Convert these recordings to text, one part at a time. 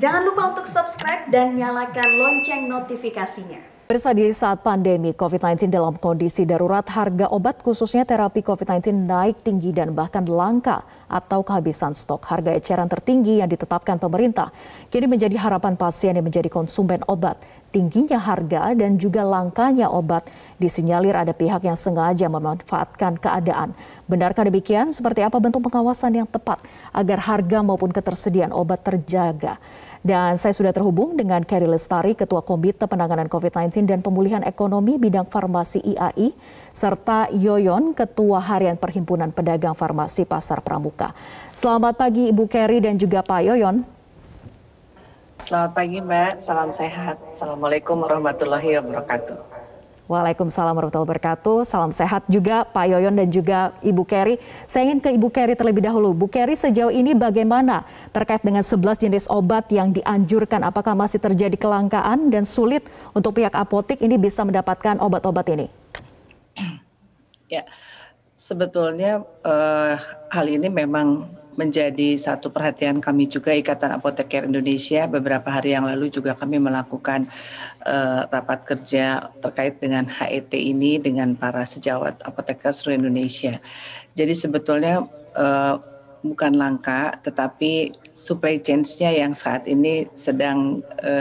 Jangan lupa untuk subscribe dan nyalakan lonceng notifikasinya. Pemirsa, di saat pandemi COVID-19 dalam kondisi darurat, harga obat khususnya terapi COVID-19 naik tinggi dan bahkan langka atau kehabisan stok. Harga eceran tertinggi yang ditetapkan pemerintah kini menjadi harapan pasien yang menjadi konsumen obat. Tingginya harga dan juga langkanya obat disinyalir ada pihak yang sengaja memanfaatkan keadaan. Benarkah demikian? Seperti apa bentuk pengawasan yang tepat agar harga maupun ketersediaan obat terjaga? Dan saya sudah terhubung dengan Kerry Lestari, Ketua Komite Penanganan COVID-19 dan Pemulihan Ekonomi Bidang Farmasi IAI, serta Yoyon, Ketua Harian Perhimpunan Pedagang Farmasi Pasar Pramuka. Selamat pagi Ibu Kerry dan juga Pak Yoyon. Selamat pagi Mbak, salam sehat. Assalamualaikum warahmatullahi wabarakatuh. Waalaikumsalam warahmatullahi wabarakatuh. Salam sehat juga Pak Yoyon dan juga Ibu Kerry. Saya ingin ke Ibu Kerry terlebih dahulu. Bu Kerry, sejauh ini bagaimana terkait dengan 11 jenis obat yang dianjurkan? Apakah masih terjadi kelangkaan dan sulit untuk pihak apotek ini bisa mendapatkan obat-obat ini? Ya, sebetulnya hal ini memang menjadi satu perhatian kami juga, Ikatan Apoteker Indonesia. Beberapa hari yang lalu juga kami melakukan rapat kerja terkait dengan HET ini dengan para sejawat apoteker seluruh Indonesia. Jadi sebetulnya bukan langka, tetapi supply chain-nya yang saat ini sedang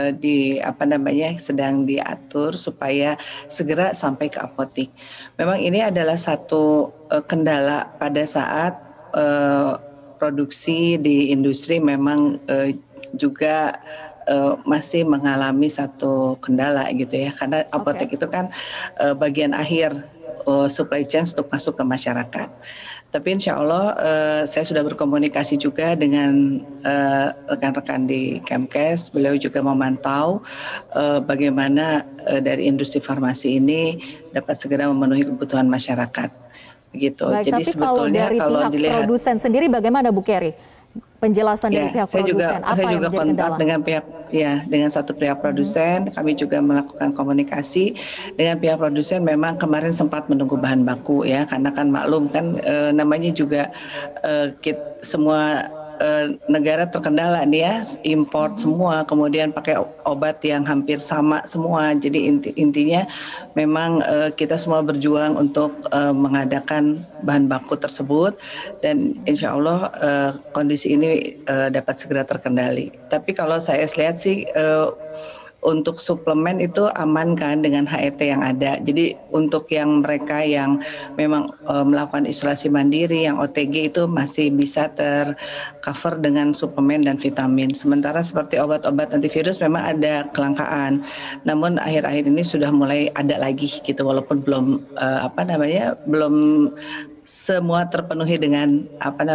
sedang diatur supaya segera sampai ke apotek. Memang ini adalah satu kendala pada saat produksi di industri memang juga masih mengalami satu kendala gitu ya, karena apotek itu kan bagian akhir supply chain untuk masuk ke masyarakat. Tapi insya Allah saya sudah berkomunikasi juga dengan rekan-rekan di Kemkes. Beliau juga memantau bagaimana dari industri farmasi ini dapat segera memenuhi kebutuhan masyarakat. Begitu. Baik, jadi tapi sebetulnya kalau dari pihak produsen sendiri bagaimana Bu Kerry? Penjelasan dari pihak produsen, apa saya yang juga menjadi kontak kendala? dengan satu pihak produsen. Kami juga melakukan komunikasi dengan pihak produsen. Memang kemarin sempat menunggu bahan baku ya, karena kan maklum kan namanya juga semua negara terkendala nih ya, import semua, kemudian pakai obat yang hampir sama semua. Jadi intinya memang kita semua berjuang untuk mengadakan bahan baku tersebut, dan insya Allah kondisi ini dapat segera terkendali. Tapi kalau saya lihat sih untuk suplemen itu aman kan dengan HET yang ada. Jadi untuk yang mereka yang memang melakukan isolasi mandiri, yang OTG itu masih bisa tercover dengan suplemen dan vitamin. Sementara seperti obat-obat antivirus memang ada kelangkaan. Namun akhir-akhir ini sudah mulai ada lagi gitu, walaupun belum belum semua terpenuhi dengan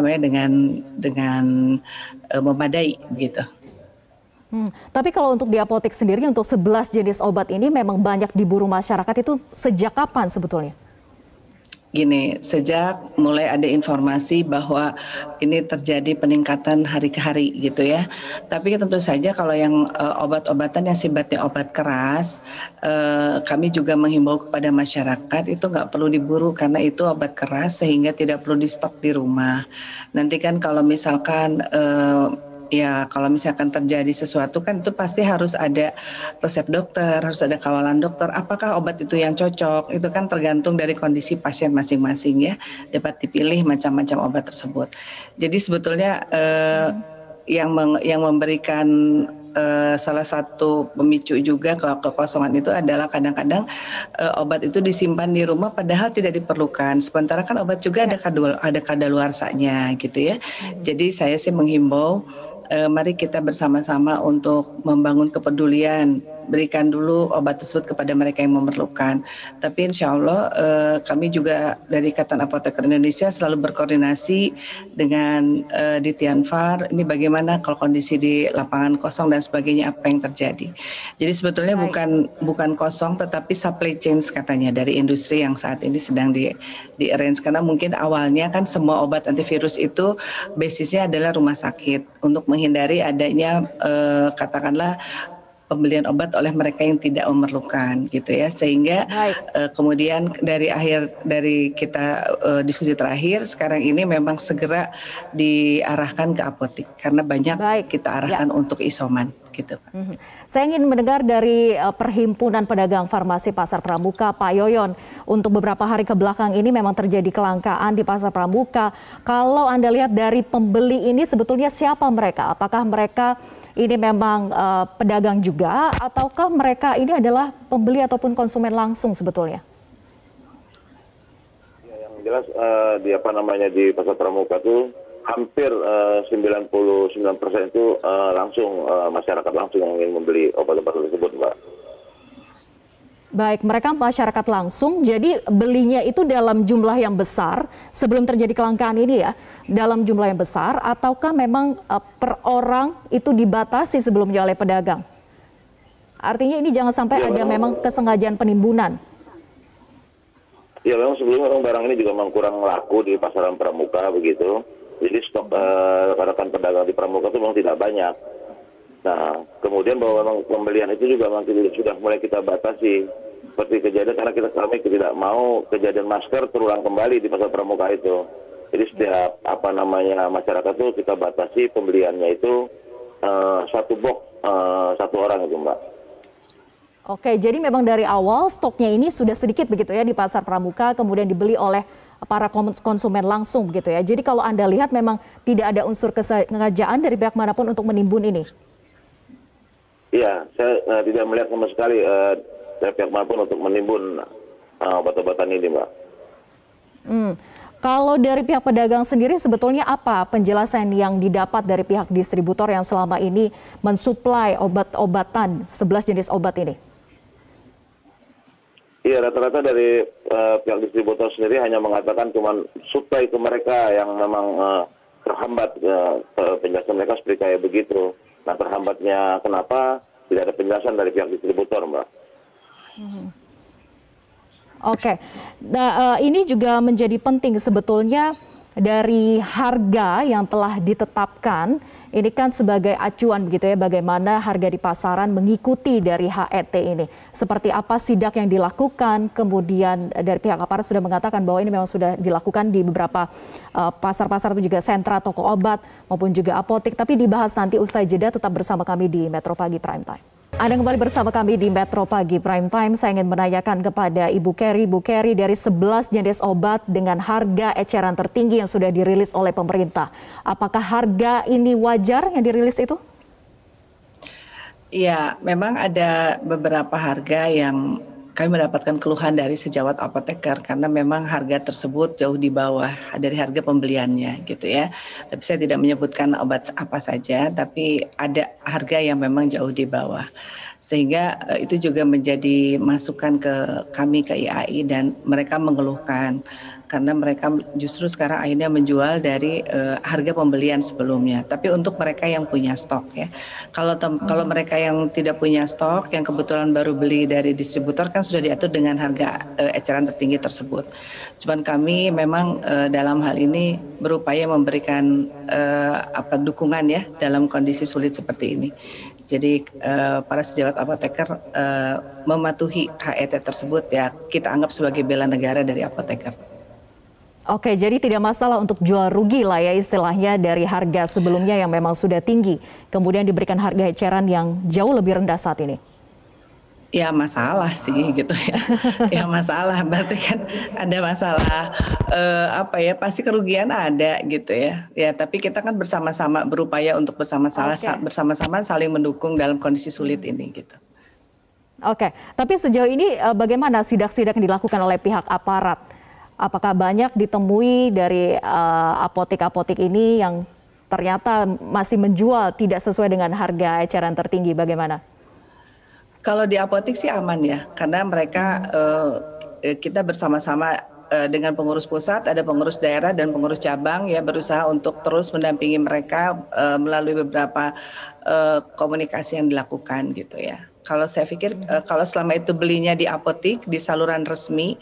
memadai gitu. Tapi kalau untuk di apotek sendiri untuk 11 jenis obat ini memang banyak diburu masyarakat, itu sejak kapan sebetulnya? Gini, sejak mulai ada informasi bahwa ini terjadi peningkatan hari ke hari gitu ya. Tapi tentu saja kalau yang obat-obatan yang sifatnya obat keras, kami juga menghimbau kepada masyarakat itu nggak perlu diburu karena itu obat keras sehingga tidak perlu di stok di rumah. Nanti kan kalau misalkan kalau misalkan terjadi sesuatu kan itu pasti harus ada resep dokter, harus ada kawalan dokter. Apakah obat itu yang cocok? Itu kan tergantung dari kondisi pasien masing-masing ya. Dapat dipilih macam-macam obat tersebut. Jadi sebetulnya yang memberikan salah satu pemicu juga kekosongan itu adalah kadang-kadang obat itu disimpan di rumah padahal tidak diperlukan. Sementara kan obat juga ada kadaluarsanya gitu ya. Jadi saya sih menghimbau mari kita bersama-sama untuk membangun kepedulian, berikan dulu obat tersebut kepada mereka yang memerlukan. Tapi insya Allah kami juga dari Ikatan Apoteker Indonesia selalu berkoordinasi dengan Dityanfar. Ini bagaimana kalau kondisi di lapangan kosong dan sebagainya, apa yang terjadi. Jadi sebetulnya bukan kosong, tetapi supply chain katanya dari industri yang saat ini sedang di-arrange. Karena mungkin awalnya kan semua obat antivirus itu basisnya adalah rumah sakit untuk menghindari adanya katakanlah pembelian obat oleh mereka yang tidak memerlukan gitu ya, sehingga kemudian dari kita diskusi terakhir sekarang ini memang segera diarahkan ke apotik karena banyak kita arahkan untuk isoman gitu. Saya ingin mendengar dari Perhimpunan Pedagang Farmasi Pasar Pramuka, Pak Yoyon. Untuk beberapa hari ke belakang ini memang terjadi kelangkaan di Pasar Pramuka. Kalau Anda lihat dari pembeli ini sebetulnya siapa mereka? Apakah mereka ini memang pedagang juga, ataukah mereka ini adalah pembeli ataupun konsumen langsung sebetulnya? Ya, yang jelas di Pasar Pramuka itu hampir 99% itu langsung masyarakat langsung yang ingin membeli obat-obat tersebut, Mbak. Baik, mereka masyarakat langsung, jadi belinya itu dalam jumlah yang besar sebelum terjadi kelangkaan ini ya, dalam jumlah yang besar, ataukah memang per orang itu dibatasi sebelumnya oleh pedagang? Artinya ini jangan sampai ada memang kesengajaan penimbunan. Ya memang sebelumnya barang ini juga memang kurang laku di pasaran Pramuka begitu. Jadi stok rekan pedagang di Pramuka itu memang tidak banyak. Nah, kemudian bahwa memang pembelian itu juga memang sudah mulai kita batasi. Seperti kejadian karena kami tidak mau kejadian masker terulang kembali di Pasar Pramuka itu. Jadi setiap masyarakat itu kita batasi pembeliannya itu satu box satu orang itu, Mbak. Oke, jadi memang dari awal stoknya ini sudah sedikit begitu ya di Pasar Pramuka, kemudian dibeli oleh para konsumen langsung begitu ya. Jadi kalau Anda lihat memang tidak ada unsur kesengajaan dari pihak manapun untuk menimbun ini. Iya, saya tidak melihat sama sekali dari pihak manapun untuk menimbun obat-obatan ini, Mbak. Kalau dari pihak pedagang sendiri sebetulnya apa penjelasan yang didapat dari pihak distributor yang selama ini mensuplai obat-obatan 11 jenis obat ini? Iya, rata-rata dari pihak distributor sendiri hanya mengatakan cuma suplai ke mereka yang memang terhambat, penjelasan mereka seperti kayak begitu. Nah, terhambatnya kenapa? Tidak ada penjelasan dari pihak distributor, Mbak. Oke, nah, ini juga menjadi penting sebetulnya dari harga yang telah ditetapkan. Ini kan sebagai acuan begitu ya, bagaimana harga di pasaran mengikuti dari HET ini. Seperti apa sidak yang dilakukan, kemudian dari pihak aparat sudah mengatakan bahwa ini memang sudah dilakukan di beberapa pasar-pasar atau juga sentra, toko obat, maupun juga apotik. Tapi dibahas nanti usai jeda, tetap bersama kami di Metro Pagi Prime Time. Anda kembali bersama kami di Metro Pagi Prime Time. Saya ingin menanyakan kepada Ibu Kerry. Bu Kerry, dari 11 jenis obat dengan harga eceran tertinggi yang sudah dirilis oleh pemerintah, apakah harga ini wajar yang dirilis itu? Iya, memang ada beberapa harga yang kami mendapatkan keluhan dari sejawat apoteker karena memang harga tersebut jauh di bawah dari harga pembeliannya gitu ya. Tapi saya tidak menyebutkan obat apa saja, tapi ada harga yang memang jauh di bawah. Sehingga itu juga menjadi masukan ke kami ke IAI dan mereka mengeluhkan karena mereka justru sekarang akhirnya menjual dari harga pembelian sebelumnya. Tapi untuk mereka yang punya stok ya, kalau mereka yang tidak punya stok, yang kebetulan baru beli dari distributor kan sudah diatur dengan harga eceran tertinggi tersebut. Cuman kami memang dalam hal ini berupaya memberikan dukungan ya dalam kondisi sulit seperti ini. Jadi para sejawat apoteker mematuhi HET tersebut ya kita anggap sebagai bela negara dari apoteker. Oke, jadi tidak masalah untuk jual rugi lah ya istilahnya dari harga sebelumnya yang memang sudah tinggi, kemudian diberikan harga eceran yang jauh lebih rendah saat ini. Ya masalah sih gitu ya, ya masalah berarti kan ada masalah pasti kerugian ada gitu ya. Ya tapi kita kan bersama-sama berupaya untuk bersama-sama saling mendukung dalam kondisi sulit ini gitu. Oke, tapi sejauh ini bagaimana sidak-sidak yang dilakukan oleh pihak aparat? Apakah banyak ditemui dari apotek-apotek ini yang ternyata masih menjual tidak sesuai dengan harga eceran tertinggi? Bagaimana? Kalau di apotek sih aman ya, karena mereka kita bersama-sama dengan pengurus pusat, ada pengurus daerah dan pengurus cabang ya berusaha untuk terus mendampingi mereka melalui beberapa komunikasi yang dilakukan gitu ya. Kalau saya pikir kalau selama itu belinya di apotek di saluran resmi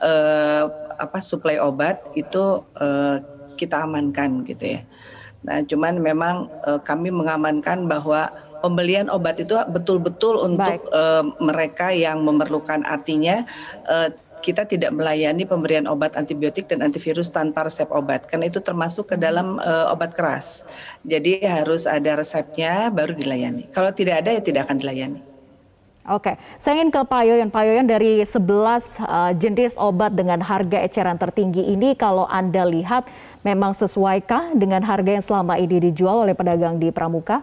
suplai obat itu kita amankan gitu ya. Nah, cuman memang kami mengamankan bahwa pembelian obat itu betul-betul untuk mereka yang memerlukan. Artinya kita tidak melayani pemberian obat antibiotik dan antivirus tanpa resep obat, karena itu termasuk ke dalam obat keras. Jadi harus ada resepnya baru dilayani. Kalau tidak ada ya tidak akan dilayani. Oke, saya ingin ke Pak Yoyon. Pak Yoyon, dari 11 jenis obat dengan harga eceran tertinggi ini, kalau Anda lihat memang sesuaikah dengan harga yang selama ini dijual oleh pedagang di Pramuka?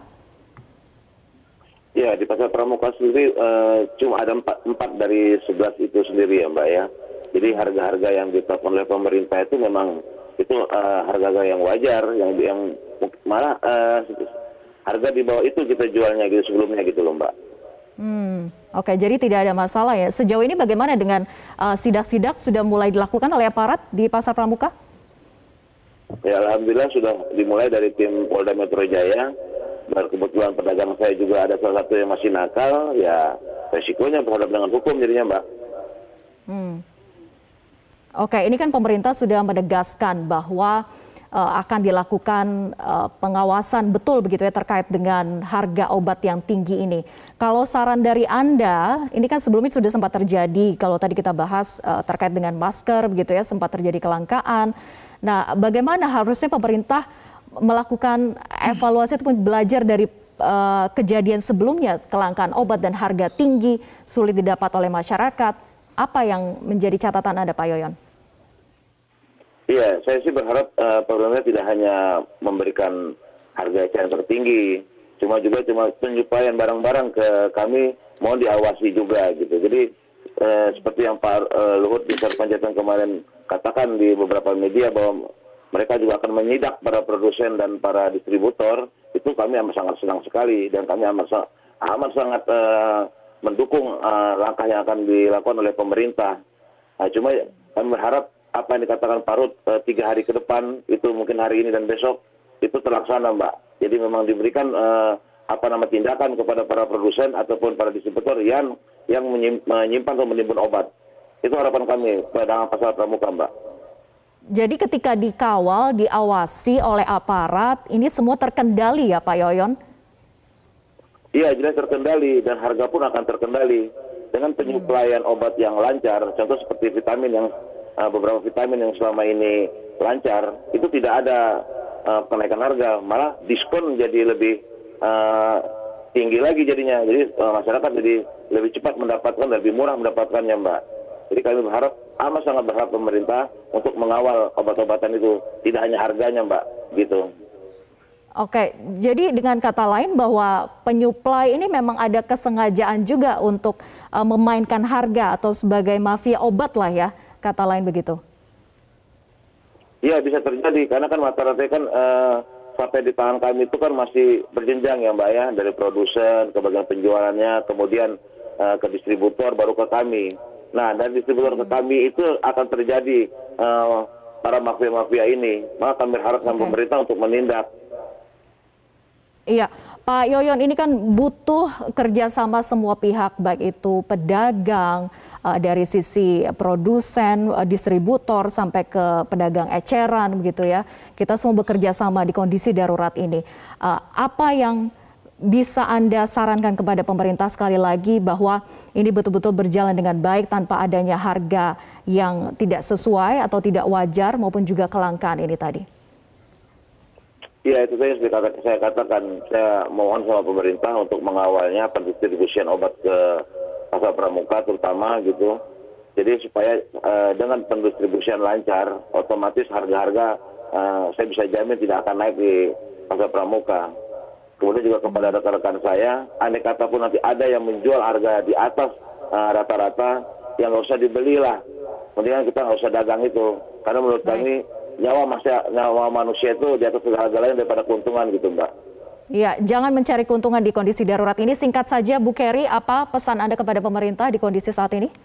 Ya, di pasar Pramuka sendiri cuma ada 4 dari 11 itu sendiri ya Mbak ya. Jadi harga-harga yang ditetapkan oleh pemerintah itu memang itu harga-harga yang wajar, yang malah harga di bawah itu kita jualnya gitu sebelumnya gitu loh Mbak. Oke, jadi tidak ada masalah ya. Sejauh ini bagaimana dengan sidak-sidak sudah mulai dilakukan oleh aparat di pasar Pramuka? Ya, alhamdulillah sudah dimulai dari tim Polda Metro Jaya. Dan kebetulan pedagang saya juga ada salah satu yang masih nakal, ya resikonya berhadapan dengan hukum jadinya Mbak. Oke, ini kan pemerintah sudah menegaskan bahwa akan dilakukan pengawasan betul begitu ya terkait dengan harga obat yang tinggi ini. Kalau saran dari Anda, ini kan sebelumnya sudah sempat terjadi, kalau tadi kita bahas terkait dengan masker begitu ya, sempat terjadi kelangkaan. Nah, bagaimana harusnya pemerintah melakukan evaluasi ataupun belajar dari kejadian sebelumnya, kelangkaan obat dan harga tinggi sulit didapat oleh masyarakat? Apa yang menjadi catatan Anda, Pak Yoyon? Iya, saya sih berharap pemerintah tidak hanya memberikan harga eceran tertinggi, cuma penyuplaian barang-barang ke kami mohon diawasi juga gitu. Jadi seperti yang Pak Luhut Binsar Panjaitan kemarin katakan di beberapa media bahwa mereka juga akan menyidak para produsen dan para distributor, itu kami amat sangat senang sekali dan kami amat sangat mendukung langkah yang akan dilakukan oleh pemerintah. Nah, cuma kami berharap apa yang dikatakan Pak Rut 3 hari ke depan, itu mungkin hari ini dan besok, itu terlaksana Mbak. Jadi memang diberikan tindakan kepada para produsen ataupun para distributor yang menyimpan atau menimbun obat. Itu harapan kami pedagang pasar Pramuka Mbak. Jadi ketika dikawal, diawasi oleh aparat, ini semua terkendali ya Pak Yoyon? Iya, jelas terkendali dan harga pun akan terkendali. Dengan penyuplaian obat yang lancar, contoh seperti vitamin yang beberapa vitamin yang selama ini lancar, itu tidak ada kenaikan harga, malah diskon jadi lebih tinggi lagi jadinya. Jadi masyarakat jadi lebih cepat mendapatkan, lebih murah mendapatkannya Mbak. Jadi kami sangat berharap pemerintah untuk mengawal obat-obatan itu, tidak hanya harganya Mbak, gitu. Oke, jadi dengan kata lain bahwa penyuplai ini memang ada kesengajaan juga untuk memainkan harga atau sebagai mafia obat lah ya, kata lain begitu. Iya, bisa terjadi karena kan rata-rata kan sampai di tangan kami itu kan masih berjenjang ya Mbak ya, dari produsen ke bagian penjualannya, kemudian ke distributor baru ke kami. Nah, dari distributor ke kami itu akan terjadi para mafia-mafia ini. Maka kami berharap dengan pemerintah untuk menindak. Iya, Pak Yoyon, ini kan butuh kerjasama semua pihak, baik itu pedagang, dari sisi produsen, distributor, sampai ke pedagang eceran, begitu ya. Kita semua bekerja sama di kondisi darurat ini. Apa yang bisa Anda sarankan kepada pemerintah sekali lagi bahwa ini betul-betul berjalan dengan baik tanpa adanya harga yang tidak sesuai atau tidak wajar maupun juga kelangkaan ini tadi? Ya, itu saya katakan, saya mohon sama pemerintah untuk mengawalnya pendistribusian obat ke pasar Pramuka terutama gitu. Jadi supaya dengan pendistribusian lancar, otomatis harga-harga saya bisa jamin tidak akan naik di pasar Pramuka. Kemudian juga kepada rekan-rekan saya, andai kata pun nanti ada yang menjual harga di atas rata-rata, yang nggak usah dibeli lah. Mendingan kita nggak usah dagang itu. Karena menurut kami, nyawa manusia itu di atas segala-galanya daripada keuntungan gitu Mbak. Iya, jangan mencari keuntungan di kondisi darurat ini. Singkat saja Bu Kerry, apa pesan Anda kepada pemerintah di kondisi saat ini?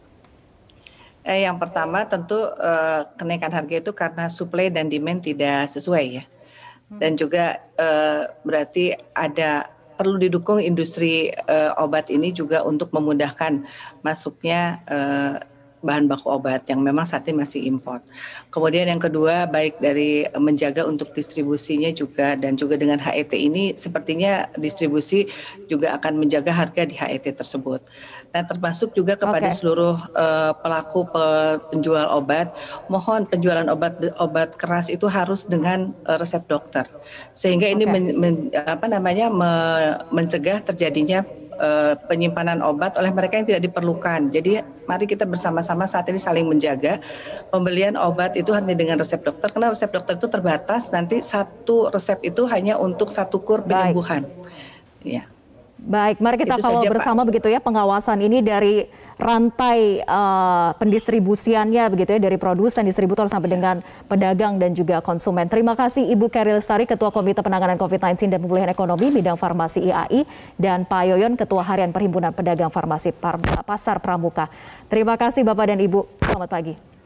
Yang pertama tentu kenaikan harga itu karena supply dan demand tidak sesuai ya. Dan juga berarti perlu didukung industri obat ini juga untuk memudahkan masuknya bahan baku obat yang memang saat ini masih import. Kemudian yang kedua, baik dari menjaga untuk distribusinya juga, dan juga dengan HET ini sepertinya distribusi juga akan menjaga harga di HET tersebut. Nah, termasuk juga kepada seluruh pelaku penjual obat, mohon penjualan obat keras itu harus dengan resep dokter, sehingga ini mencegah terjadinya penyimpanan obat oleh mereka yang tidak diperlukan. Jadi mari kita bersama-sama saat ini saling menjaga pembelian obat itu hanya dengan resep dokter, karena resep dokter itu terbatas, nanti satu resep itu hanya untuk satu kur penyembuhan. Ya. Baik, mari kita kawal bersama begitu ya pengawasan ini dari rantai pendistribusiannya begitu ya, dari produsen, distributor sampai dengan pedagang dan juga konsumen. Terima kasih Ibu Kerry Lestari, Ketua Komite Penanganan COVID-19 dan Pemulihan Ekonomi Bidang Farmasi IAI, dan Pak Yoyon, Ketua Harian Perhimpunan Pedagang Farmasi Pasar Pramuka. Terima kasih Bapak dan Ibu, selamat pagi.